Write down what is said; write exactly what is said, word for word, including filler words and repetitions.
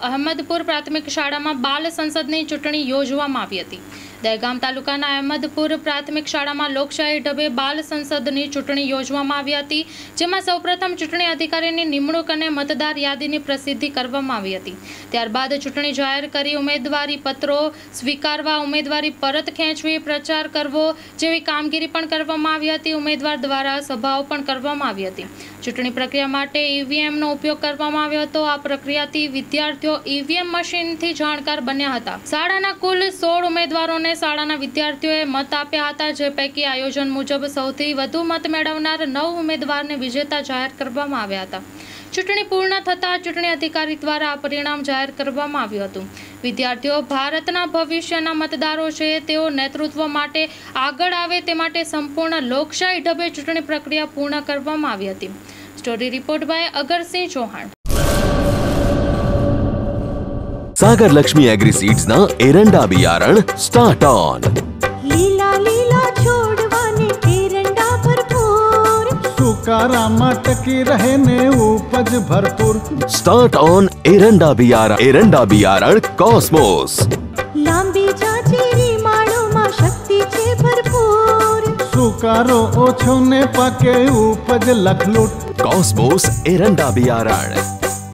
અહમદપુર પ્રાથમિક શાળામાં બાલ સંસદની ચૂંટણી યોજવામાં આવી હતી। દહેગામ તાલુકાના અહમદપુર પ્રાથમિક શાળામાં લોકશાહી ઢબે બાલ સંસદની ચૂંટણી યોજવામાં આવી હતી, જેમાં સૌપ્રથમ ચૂંટણી અધિકારીની નિમણૂક અને મતદાર યાદીની પ્રસિદ્ધિ કરવામાં આવી હતી। ત્યારબાદ ચૂંટણી જાહેર કરી ઉમેદવારી પત્રો સ્વીકારવા, ઉમેદવારી પરત ખેંચવી, પ્રચાર કરવો જેવી કામગીરી પણ કરવામાં આવી હતી। ઉમેદવાર દ્વારા સભાઓ પણ કરવામાં આવી હતી। ચૂંટણી પ્રક્રિયા માટે ઈવીએમનો ઉપયોગ કરવામાં આવ્યો હતો। આ પ્રક્રિયાથી વિદ્યાર્થીઓ ઈવીએમ મશીનથી જાણકાર બન્યા હતા। શાળાના કુલ સોળ ઉમેદવારોને શાળાના વિદ્યાર્થીઓએ મત આપ્યા હતા, જે પૈકી આયોજન મુજબ સૌથી વધુ મત મેળવનાર નવ ઉમેદવારને વિજેતા જાહેર કરવામાં આવ્યા હતા। ચૂંટણી પૂર્ણ થતાં ચૂંટણી અધિકારી દ્વારા આ પરિણામ જાહેર કરવામાં આવ્યું હતું। વિદ્યાર્થીઓ ભારતના ભવિષ્યના મતદારો છે, તેઓ નેતૃત્વ માટે આગળ આવે તે માટે સંપૂર્ણ લોકશાહી ઢબે ચૂંટણી પ્રક્રિયા પૂર્ણ કરવામાં આવી હતી। Story report by Agarsinh Chauhan. Sagar Lakshmi agri seeds ना एरंडा बियारण स्टार्ट ऑन। लीला लीला छोड़वाने एरंडा भरपूर, सुकारा मटकी रहे ने उपज भरपूर। स्टार्ट ऑन एरंडा बियारण एरंडा बियारण कॉस्मोस। लांबी जाचेरी माळो में शक्ति छे भरपूर, सुकारो ओछो ने पाके उपज लखलूट। कॉस्मोस एरंडा बियारण।